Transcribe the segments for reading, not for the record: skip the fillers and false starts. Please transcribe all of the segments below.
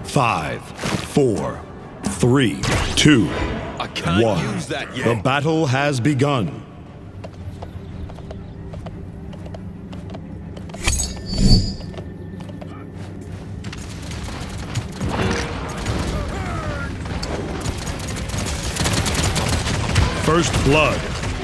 5, 4, 3, 2, I can't 1. use that yet. The battle has begun. First blood.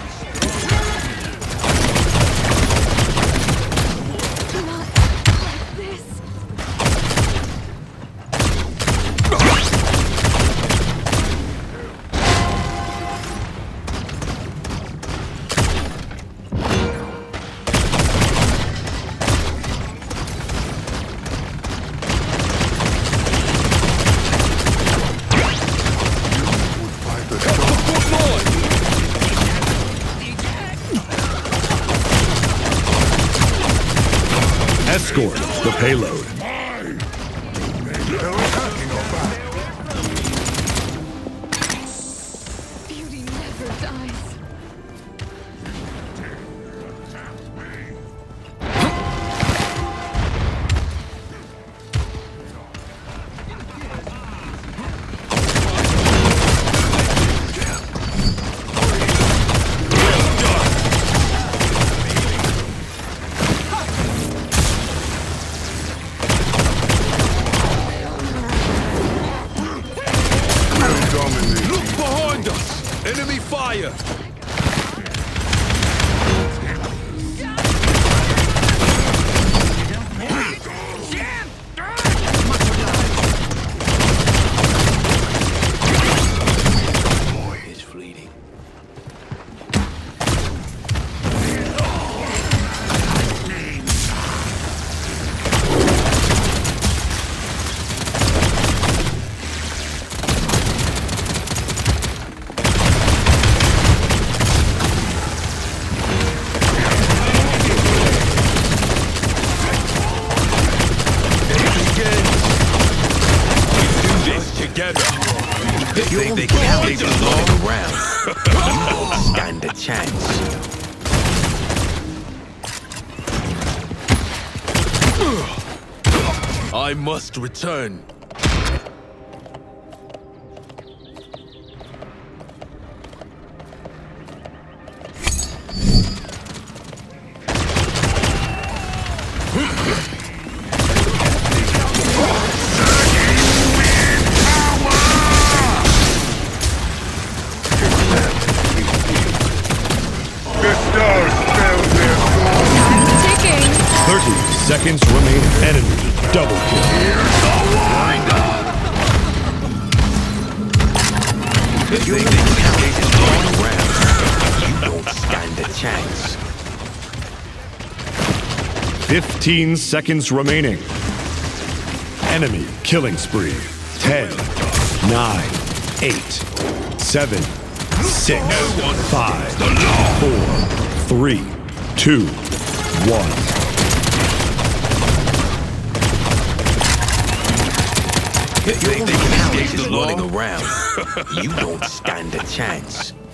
Escort the payload. Beauty never dies. Look behind us! Enemy fire! Boy is fleeting. 'I must return. Ticking. 30 seconds remain. Enemy double kill. Here's the wind-up! You think this is going around? You don't stand a chance. 15 seconds remaining. Enemy killing spree. 10, 9, 8, 7, 6, 5, 4, 3, 2, 1. You think this is running around? You don't stand a chance.